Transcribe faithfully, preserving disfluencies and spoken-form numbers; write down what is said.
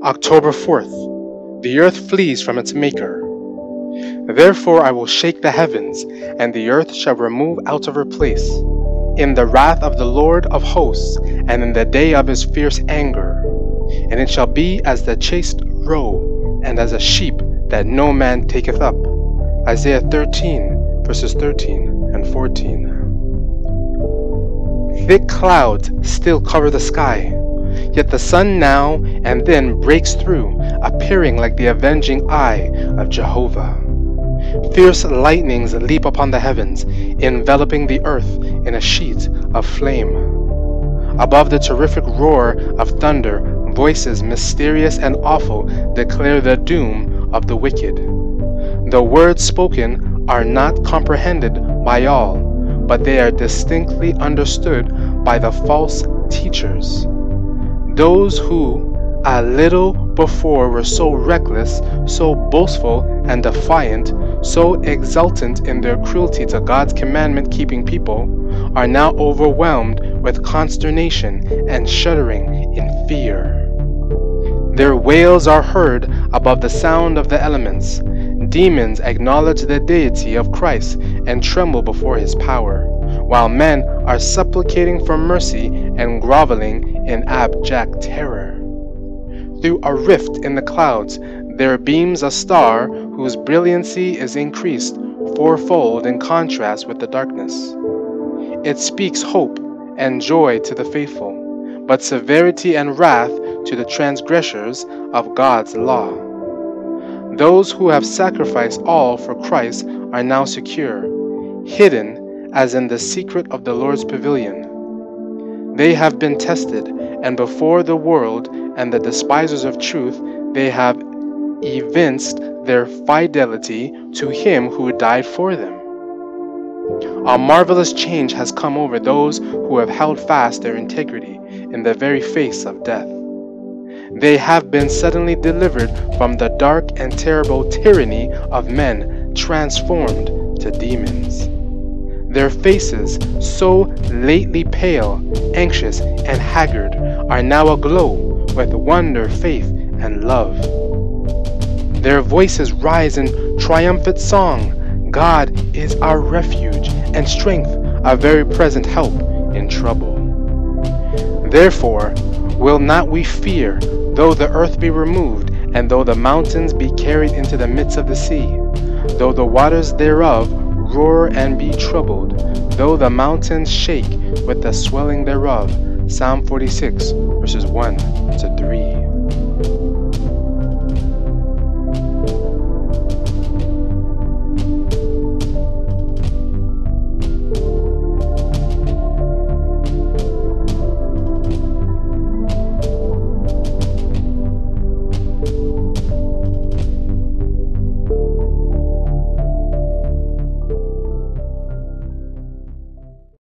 October fourth. The earth flees from its maker. Therefore I will shake the heavens, and the earth shall remove out of her place, in the wrath of the Lord of hosts, and in the day of his fierce anger. And it shall be as the chased roe, and as a sheep that no man taketh up. Isaiah thirteen, verses thirteen and fourteen. Thick clouds still cover the sky, yet the sun now and then breaks through, appearing like the avenging eye of Jehovah. Fierce lightnings leap upon the heavens, enveloping the earth in a sheet of flame. Above the terrific roar of thunder, voices mysterious and awful declare the doom of the wicked. The words spoken are not comprehended by all, but they are distinctly understood by the false teachers. Those who a little before were so reckless, so boastful and defiant, so exultant in their cruelty to God's commandment-keeping people, are now overwhelmed with consternation and shuddering in fear. Their wails are heard above the sound of the elements. Demons acknowledge the deity of Christ and tremble before his power, while men are supplicating for mercy and groveling in abject terror. Through a rift in the clouds there beams a star whose brilliancy is increased fourfold in contrast with the darkness. It speaks hope and joy to the faithful, but severity and wrath to the transgressors of God's law. Those who have sacrificed all for Christ are now secure, hidden as in the secret of the Lord's pavilion. They have been tested, and before the world and the despisers of truth they have evinced their fidelity to him who died for them. A marvelous change has come over those who have held fast their integrity in the very face of death. They have been suddenly delivered from the dark and terrible tyranny of men transformed to demons. Their faces, so lately pale, anxious, and haggard, are now aglow with wonder, faith, and love. Their voices rise in triumphant song. God is our refuge and strength, a very present help in trouble. Therefore will not we fear, though the earth be removed, and though the mountains be carried into the midst of the sea, though the waters thereof roar and be troubled, though the mountains shake with the swelling thereof. Psalm forty-six, verses one to three.